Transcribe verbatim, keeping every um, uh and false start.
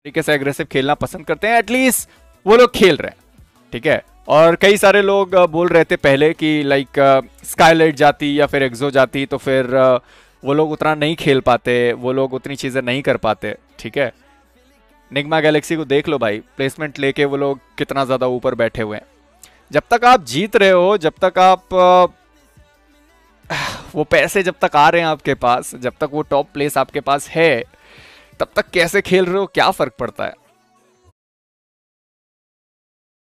तरीके से एग्रेसिव खेलना पसंद करते हैं, एटलीस्ट वो लोग खेल रहे हैं, ठीक है। और कई सारे लोग बोल रहे थे पहले कि लाइक स्काईलाइट जाती या फिर एक्सो जाती तो फिर वो लोग उतना नहीं खेल पाते, वो लोग उतनी चीज़ें नहीं कर पाते, ठीक है। निग्मा गैलेक्सी को देख लो भाई, प्लेसमेंट लेके वो लोग कितना ज़्यादा ऊपर बैठे हुए हैं। जब तक आप जीत रहे हो, जब तक आप वो पैसे जब तक आ रहे हैं आपके पास, जब तक वो टॉप प्लेस आपके पास है, तब तक कैसे खेल रहे हो क्या फ़र्क पड़ता है।